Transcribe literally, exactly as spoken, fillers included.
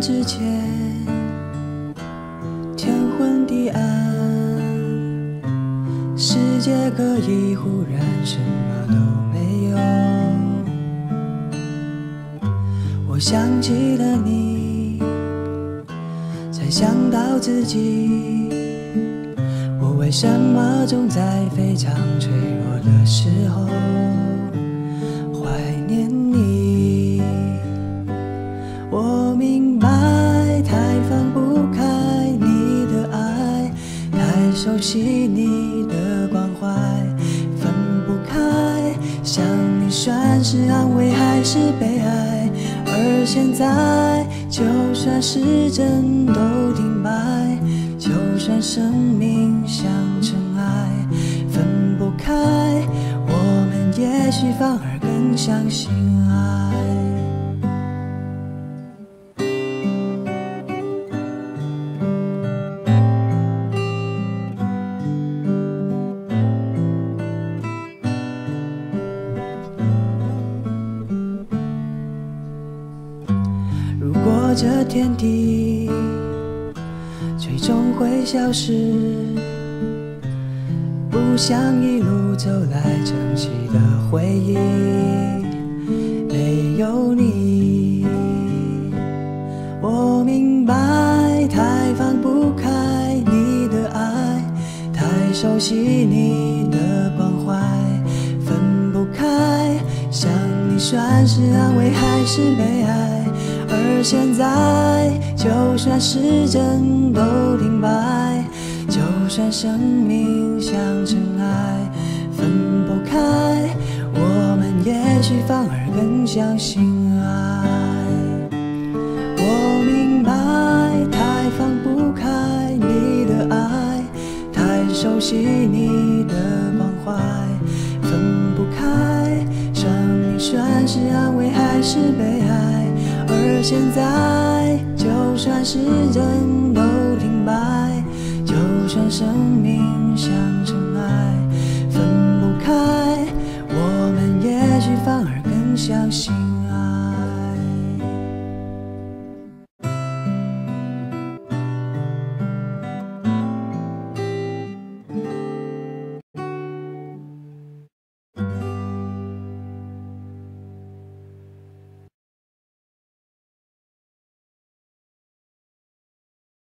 之间，天昏地暗，世界可以忽然什么都没有。我想起了你，才想到自己，我为什么总在非常脆弱的时候怀念你。我明白，太放不开你的爱，太熟悉你的关怀，分不开，想你算是安慰还是悲哀？而现在，就算时针都停摆，就算生命像尘埃，分不开，我们也许反而更相信爱。如果这天地最终会消失，不想一路走来珍惜的回忆，没有你。我明白，太放不开你的爱，太熟悉你的关怀，分不开，想你算是安慰还是悲哀？而现在，就算时针都停摆，就算生命像尘埃，分不开，我们也许反而更相信爱。我明白，太放不开你的爱，太熟悉你的关怀，分不开，生命算是安慰还是悲哀？而现在，就算时针都停摆，就算生命像尘埃，